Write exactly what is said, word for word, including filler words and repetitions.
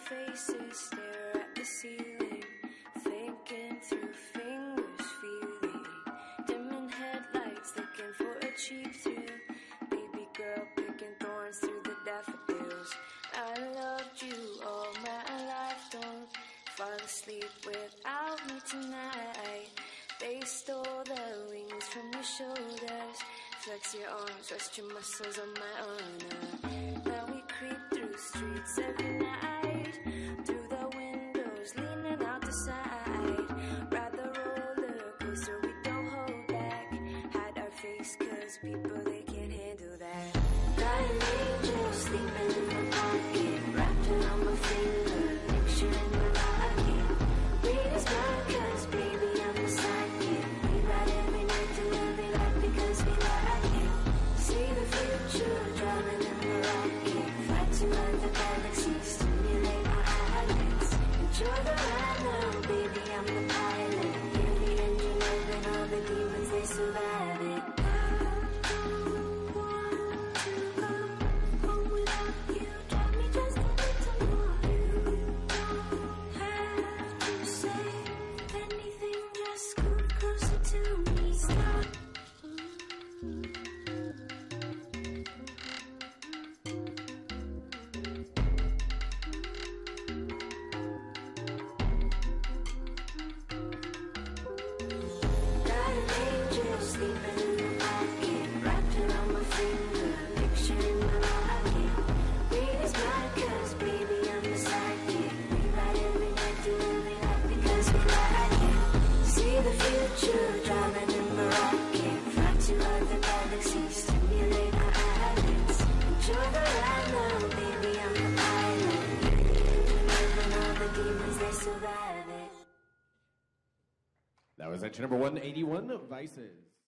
faces stare at the ceiling, thinking through fingers, feeling dimming headlights, looking for a cheap thrill. Baby girl picking thorns through the daffodils. I loved you all my life, don't fall asleep without me tonight. They stole the wings from your shoulders. Flex your arms, rest your muscles on my honor. Now we creep through streets every night, through the windows, leaning out the side. Ride the roller coaster, we don't hold back. Hide our face, cause people, they can't handle that. Got an angel sleeping in my pocket, wrapped around my finger, picturing my rocket. Read his mind, cause baby, I'm the sidekick. We ride every night to every life because we like it. See the future, driving in the rocket. Fly to other galaxies, stimulate our eyelids. Enjoy the ride now, baby, I'm the pilot. Hear the engine revving, all the demons, they survive it. That was entry number one eighty-one, Viices.